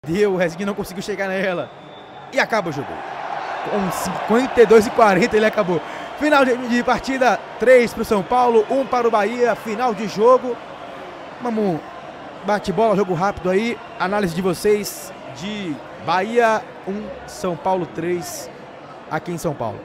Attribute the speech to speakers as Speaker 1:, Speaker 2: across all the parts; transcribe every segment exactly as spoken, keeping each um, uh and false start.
Speaker 1: Deu, o Rezinha não conseguiu chegar nela. E acaba o jogo. Com cinquenta e dois e quarenta ele acabou. Final de, de partida, três para o São Paulo, um para o Bahia. Final de jogo. Vamos, bate bola, jogo rápido aí. Análise de vocês de Bahia um, São Paulo três, aqui em São Paulo.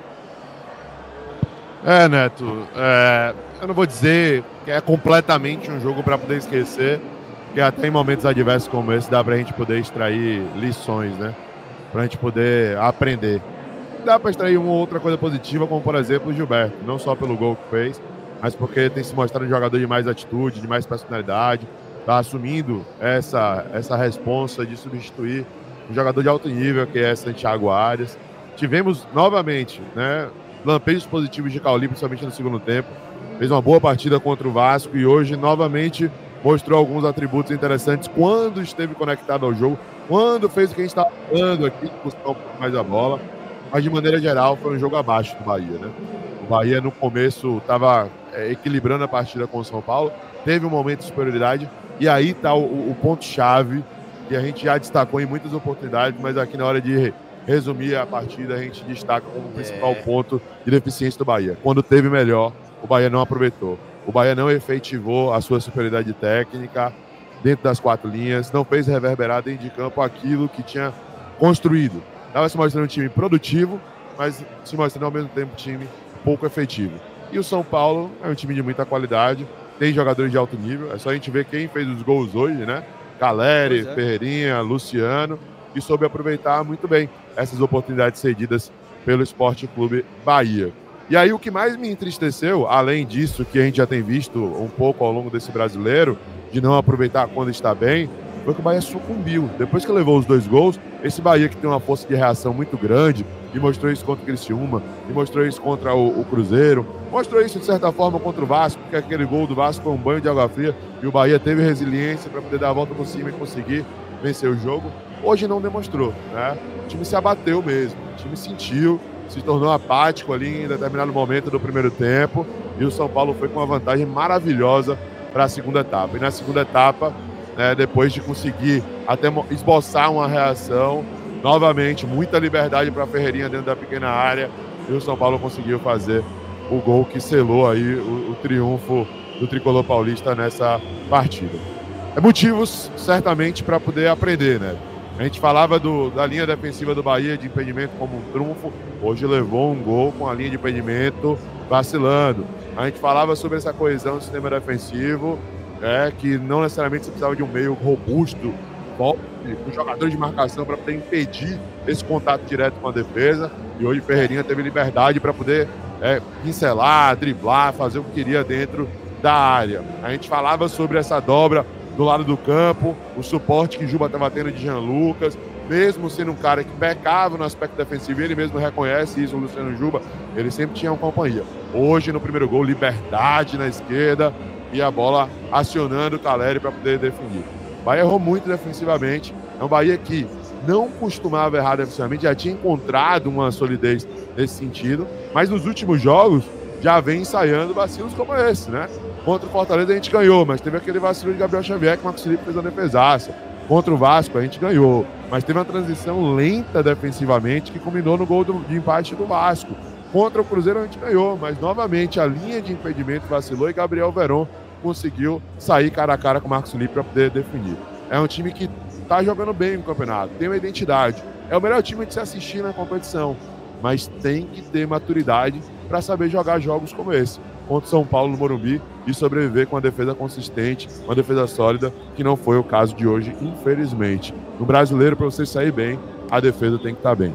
Speaker 2: É, Neto, é, eu não vou dizer que é completamente um jogo para poder esquecer, porque até em momentos adversos como esse dá para a gente poder extrair lições, né? Para a gente poder aprender. Dá para extrair uma outra coisa positiva, como por exemplo o Gilberto, não só pelo gol que fez, mas porque tem se mostrado um jogador de mais atitude, de mais personalidade, está assumindo essa, essa responsa de substituir um jogador de alto nível, que é Santiago Arias. Tivemos novamente, né, lampejos positivos de Cauli, principalmente no segundo tempo. Fez uma boa partida contra o Vasco e hoje novamente mostrou alguns atributos interessantes quando esteve conectado ao jogo, quando fez o que a gente estava falando aqui, buscar um pouco mais a bola. Mas de maneira geral foi um jogo abaixo do Bahia, né? O Bahia no começo estava é, equilibrando a partida com o São Paulo, teve um momento de superioridade e aí está o, o ponto-chave que a gente já destacou em muitas oportunidades, mas aqui na hora de resumir a partida, a gente destaca como principal ponto de deficiência do Bahia. Quando teve melhor, o Bahia não aproveitou. O Bahia não efetivou a sua superioridade técnica dentro das quatro linhas, não fez reverberar dentro de campo aquilo que tinha construído. Estava se mostrando um time produtivo, mas se mostrando ao mesmo tempo um time pouco efetivo. E o São Paulo é um time de muita qualidade, tem jogadores de alto nível, é só a gente ver quem fez os gols hoje, né? Caleri, é. Ferreirinha, Luciano, e soube aproveitar muito bem essas oportunidades cedidas pelo Sport Clube Bahia. E aí o que mais me entristeceu, além disso que a gente já tem visto um pouco ao longo desse brasileiro, de não aproveitar quando está bem, foi que o Bahia sucumbiu. Depois que levou os dois gols, esse Bahia que tem uma força de reação muito grande, e mostrou isso contra o Criciúma, e mostrou isso contra o, o Cruzeiro, mostrou isso de certa forma contra o Vasco, porque aquele gol do Vasco foi um banho de água fria, e o Bahia teve resiliência para poder dar a volta por cima e conseguir vencer o jogo. Hoje não demonstrou, né? O time se abateu mesmo, o time sentiu, se tornou apático ali em determinado momento do primeiro tempo, e o São Paulo foi com uma vantagem maravilhosa para a segunda etapa. E na segunda etapa, né, depois de conseguir até esboçar uma reação, novamente, muita liberdade para a Ferreirinha dentro da pequena área, e o São Paulo conseguiu fazer o gol que selou aí o, o triunfo do tricolor paulista nessa partida. É motivos, certamente, para poder aprender, né? A gente falava do, da linha defensiva do Bahia de impedimento como um trunfo, hoje levou um gol com a linha de impedimento vacilando. A gente falava sobre essa coesão do sistema defensivo, é, que não necessariamente você precisava de um meio robusto, forte, com jogadores de marcação para poder impedir esse contato direto com a defesa. E hoje Ferreirinha teve liberdade para poder é, pincelar, driblar, fazer o que queria dentro da área. A gente falava sobre essa dobra do lado do campo, o suporte que Juba estava tendo de Jean Lucas, mesmo sendo um cara que pecava no aspecto defensivo, ele mesmo reconhece isso, o Luciano Juba, ele sempre tinha uma companhia. Hoje, no primeiro gol, liberdade na esquerda e a bola acionando o Caleri para poder definir. O Bahia errou muito defensivamente, é um Bahia que não costumava errar defensivamente, já tinha encontrado uma solidez nesse sentido, mas nos últimos jogos já vem ensaiando vacilos como esse, né? Contra o Fortaleza a gente ganhou, mas teve aquele vacilo de Gabriel Xavier que o Marcos Felipe fez uma defesaça. Contra o Vasco a gente ganhou, mas teve uma transição lenta defensivamente que combinou no gol do, de empate do Vasco. Contra o Cruzeiro a gente ganhou, mas novamente a linha de impedimento vacilou e Gabriel Veron conseguiu sair cara a cara com o Marcos Felipe para poder definir. É um time que está jogando bem no campeonato, tem uma identidade. É o melhor time de se assistir na competição, mas tem que ter maturidade para saber jogar jogos como esse, contra o São Paulo no Morumbi, e sobreviver com uma defesa consistente, uma defesa sólida, que não foi o caso de hoje, infelizmente. No brasileiro, para você sair bem, a defesa tem que estar bem.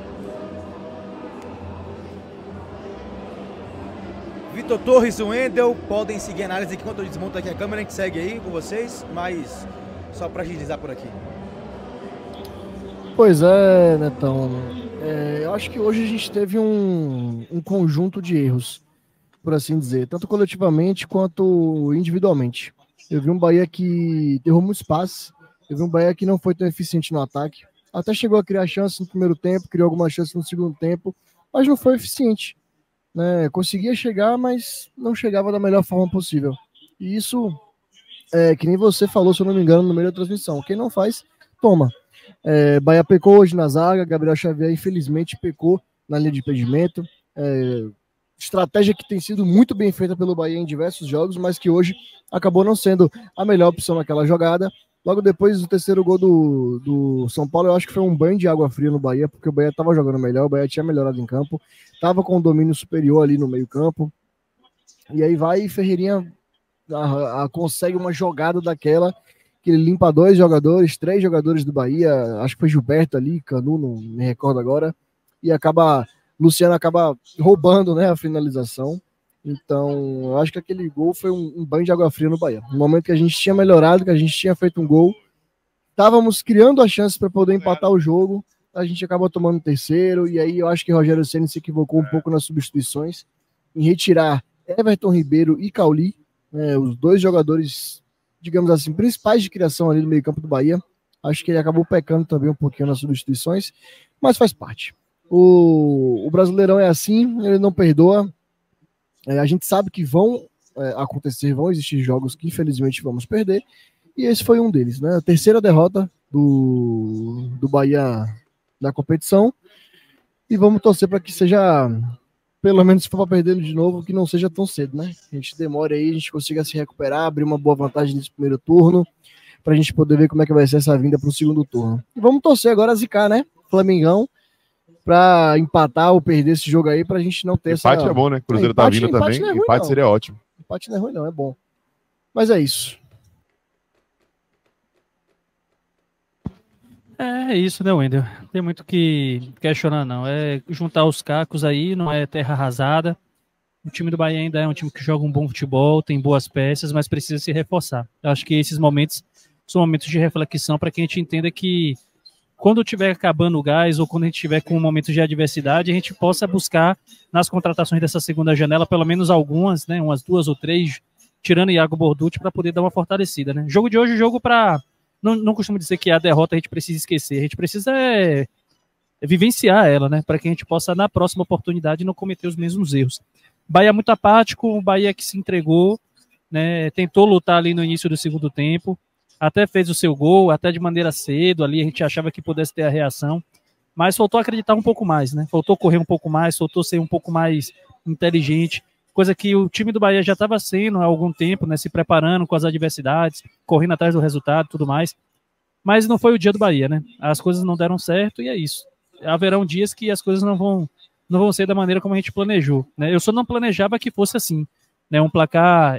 Speaker 1: Vitor Torres e o Wendel podem seguir a análise enquanto eu desmonto aqui a câmera, a gente segue aí com vocês, mas só para agilizar por aqui.
Speaker 3: Pois é, Netão. É, eu acho que hoje a gente teve um, um conjunto de erros, por assim dizer, tanto coletivamente quanto individualmente. Eu vi um Bahia que errou muito espaço, eu vi um Bahia que não foi tão eficiente no ataque, até chegou a criar chance no primeiro tempo, criou algumas chances no segundo tempo, mas não foi eficiente, né? Conseguia chegar, mas não chegava da melhor forma possível. E isso, é, que nem você falou, se eu não me engano, no meio da transmissão, quem não faz, toma. É, Bahia pecou hoje na zaga, Gabriel Xavier infelizmente pecou na linha de impedimento. É, estratégia que tem sido muito bem feita pelo Bahia em diversos jogos, mas que hoje acabou não sendo a melhor opção naquela jogada. Logo depois do terceiro gol do, do São Paulo, eu acho que foi um banho de água fria no Bahia, porque o Bahia estava jogando melhor, o Bahia tinha melhorado em campo, estava com um domínio superior ali no meio campo, e aí vai e Ferreirinha a, a, consegue uma jogada daquela, que ele limpa dois jogadores, três jogadores do Bahia, acho que foi Gilberto ali, Canu, não me recordo agora, e acaba, Luciano acaba roubando, né, a finalização. Então, eu acho que aquele gol foi um, um banho de água fria no Bahia. No momento que a gente tinha melhorado, que a gente tinha feito um gol, estávamos criando as chances para poder empatar o jogo, a gente acabou tomando o terceiro, e aí eu acho que Rogério Ceni se equivocou um pouco nas substituições, em retirar Everton Ribeiro e Cauli, né, os dois jogadores, digamos assim, principais de criação ali no meio campo do Bahia. Acho que ele acabou pecando também um pouquinho nas substituições, mas faz parte. O, o Brasileirão é assim, ele não perdoa. É, a gente sabe que vão é, acontecer, vão existir jogos que infelizmente vamos perder, e esse foi um deles, né? A terceira derrota do, do Bahia na competição, e vamos torcer para que seja, pelo menos se for para perder de novo, que não seja tão cedo, né? A gente demore aí, a gente consiga se recuperar, abrir uma boa vantagem nesse primeiro turno, para a gente poder ver como é que vai ser essa vinda para o segundo turno. E vamos torcer agora a zicar, né? Flamengão, para empatar ou perder esse jogo aí, pra gente não ter
Speaker 2: empate essa...
Speaker 3: Empate
Speaker 2: é bom, né? Cruzeiro é, empate, tá vindo também, é ruim, empate não. Seria ótimo.
Speaker 3: Empate não é ruim não, é bom. Mas é isso.
Speaker 4: É isso, né, Wendel? Tem muito que questionar, não. É juntar os cacos aí, não é terra arrasada. O time do Bahia ainda é um time que joga um bom futebol, tem boas peças, mas precisa se reforçar. Eu acho que esses momentos são momentos de reflexão para que a gente entenda que quando estiver acabando o gás ou quando a gente estiver com um momento de adversidade, a gente possa buscar nas contratações dessa segunda janela, pelo menos algumas, né, umas duas ou três, tirando Iago Borducci, para poder dar uma fortalecida. Né? Jogo de hoje, jogo para... Não, não costumo dizer que a derrota a gente precisa esquecer, a gente precisa é, é vivenciar ela, né, para que a gente possa, na próxima oportunidade, não cometer os mesmos erros. Bahia muito apático, o Bahia que se entregou, né, tentou lutar ali no início do segundo tempo, até fez o seu gol, até de maneira cedo, ali a gente achava que pudesse ter a reação, mas faltou acreditar um pouco mais, né? Faltou correr um pouco mais, faltou ser um pouco mais inteligente, coisa que o time do Bahia já estava sendo há algum tempo, né? Se preparando com as adversidades, correndo atrás do resultado e tudo mais, mas não foi o dia do Bahia, né? As coisas não deram certo e é isso. Haverão dias que as coisas não vão, não vão ser da maneira como a gente planejou, né? Eu só não planejava que fosse assim, né? Um placar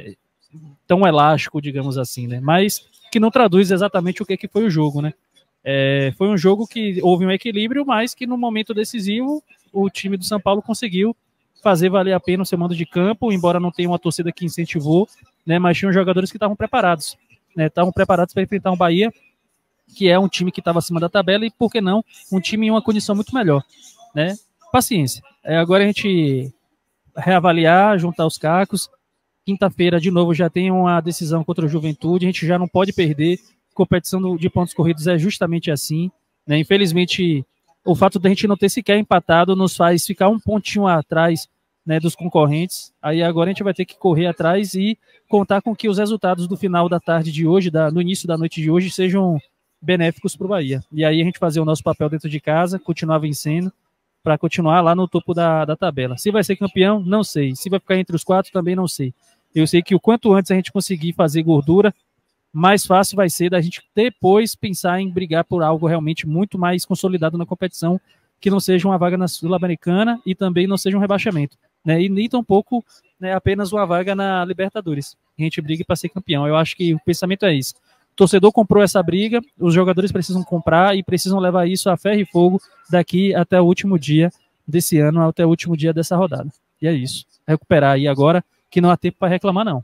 Speaker 4: tão elástico, digamos assim, né? Mas que não traduz exatamente o que, que foi o jogo, né? É, foi um jogo que houve um equilíbrio, mas que no momento decisivo o time do São Paulo conseguiu fazer valer a pena o seu mando de campo, embora não tenha uma torcida que incentivou, né? Mas tinham jogadores que estavam preparados, né? Estavam preparados para enfrentar um Bahia, que é um time que estava acima da tabela e, por que não, um time em uma condição muito melhor, né? Paciência. É, agora a gente reavaliar, juntar os cacos. Quinta-feira, de novo, já tem uma decisão contra o Juventude, a gente já não pode perder. Competição de pontos corridos é justamente assim, né? Infelizmente, o fato de a gente não ter sequer empatado nos faz ficar um pontinho atrás, né, dos concorrentes. Aí agora a gente vai ter que correr atrás e contar com que os resultados do final da tarde de hoje, da, no início da noite de hoje, sejam benéficos para o Bahia. E aí a gente fazer o nosso papel dentro de casa, continuar vencendo, para continuar lá no topo da, da tabela. Se vai ser campeão, não sei. Se vai ficar entre os quatro, também não sei. Eu sei que o quanto antes a gente conseguir fazer gordura, mais fácil vai ser da gente depois pensar em brigar por algo realmente muito mais consolidado na competição, que não seja uma vaga na Sul-Americana e também não seja um rebaixamento, né? E nem tampouco, né, apenas uma vaga na Libertadores. A gente brigue para ser campeão. Eu acho que o pensamento é isso. O torcedor comprou essa briga, os jogadores precisam comprar e precisam levar isso a ferro e fogo daqui até o último dia desse ano, até o último dia dessa rodada. E é isso. Recuperar aí agora, que não há tempo para reclamar, não.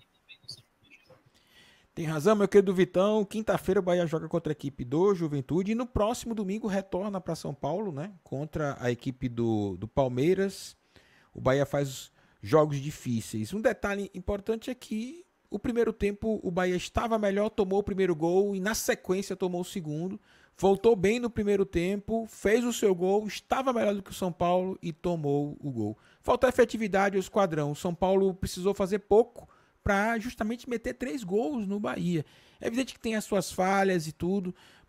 Speaker 1: Tem razão, meu querido Vitão. Quinta-feira o Bahia joga contra a equipe do Juventude e no próximo domingo retorna para São Paulo, né? Contra a equipe do, do Palmeiras. O Bahia faz jogos difíceis. Um detalhe importante é que o primeiro tempo o Bahia estava melhor, tomou o primeiro gol e na sequência tomou o segundo. Voltou bem no primeiro tempo, fez o seu gol, estava melhor do que o São Paulo e tomou o gol. Faltou efetividade ao esquadrão. O São Paulo precisou fazer pouco para justamente meter três gols no Bahia. É evidente que tem as suas falhas e tudo,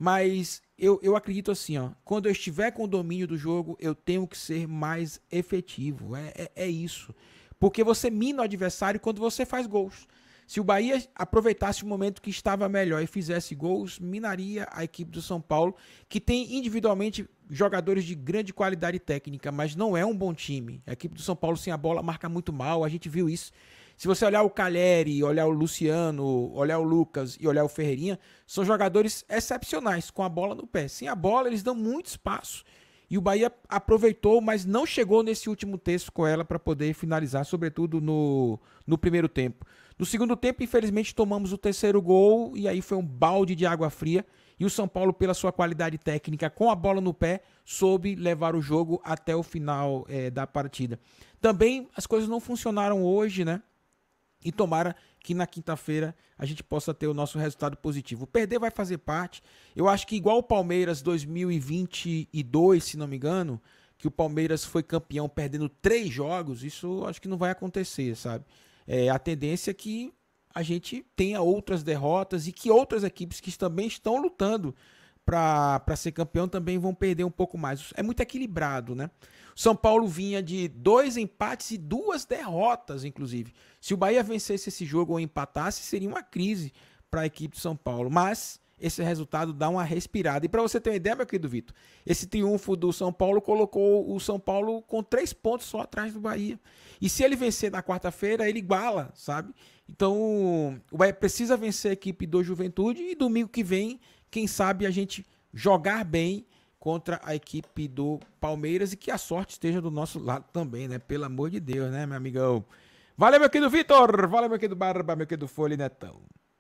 Speaker 1: Mas eu, eu acredito assim, ó, quando eu estiver com o domínio do jogo, eu tenho que ser mais efetivo. É, é, é isso. Porque você mina o adversário quando você faz gols. Se o Bahia aproveitasse o momento que estava melhor e fizesse gols, minaria a equipe do São Paulo, que tem individualmente jogadores de grande qualidade técnica, mas não é um bom time. A equipe do São Paulo sem a bola marca muito mal, a gente viu isso. Se você olhar o Calheri, olhar o Luciano, olhar o Lucas e olhar o Ferreirinha, são jogadores excepcionais, com a bola no pé. Sem a bola, eles dão muito espaço. E o Bahia aproveitou, mas não chegou nesse último terço com ela para poder finalizar, sobretudo no, no primeiro tempo. No segundo tempo, infelizmente, tomamos o terceiro gol e aí foi um balde de água fria. E o São Paulo, pela sua qualidade técnica, com a bola no pé, soube levar o jogo até o final é, da partida. Também as coisas não funcionaram hoje, né? E tomara que na quinta-feira a gente possa ter o nosso resultado positivo. Perder vai fazer parte. Eu acho que igual o Palmeiras dois mil e vinte e dois, se não me engano, que o Palmeiras foi campeão perdendo três jogos, isso acho que não vai acontecer, sabe? É, a tendência é que a gente tenha outras derrotas e que outras equipes que também estão lutando para ser campeão também vão perder um pouco mais. É muito equilibrado, né? O São Paulo vinha de dois empates e duas derrotas, inclusive. Se o Bahia vencesse esse jogo ou empatasse, seria uma crise para a equipe de São Paulo. Mas esse resultado dá uma respirada. E para você ter uma ideia, meu querido Vitor, esse triunfo do São Paulo colocou o São Paulo com três pontos só atrás do Bahia. E se ele vencer na quarta-feira, ele iguala, sabe? Então, o Bahia precisa vencer a equipe do Juventude e domingo que vem, quem sabe a gente jogar bem contra a equipe do Palmeiras e que a sorte esteja do nosso lado também, né? Pelo amor de Deus, né, meu amigão? Valeu, meu querido Vitor! Valeu, meu querido Barba, meu querido Folha e Netão.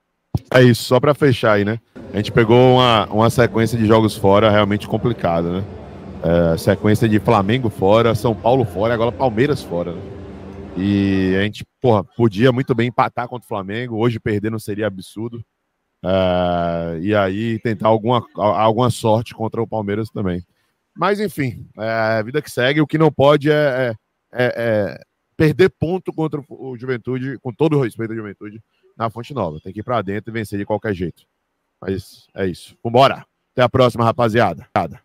Speaker 2: É isso, só para fechar aí, né? A gente pegou uma, uma sequência de jogos fora realmente complicada, né? É, sequência de Flamengo fora, São Paulo fora, agora Palmeiras fora, né? E a gente, porra, podia muito bem empatar contra o Flamengo, hoje perder não seria absurdo. É, e aí tentar alguma, alguma sorte contra o Palmeiras também. Mas enfim, é a vida que segue. O que não pode é, é, é perder ponto contra o Juventude, com todo o respeito à Juventude, na Fonte Nova. Tem que ir pra dentro e vencer de qualquer jeito. Mas é isso. Vambora. Até a próxima, rapaziada.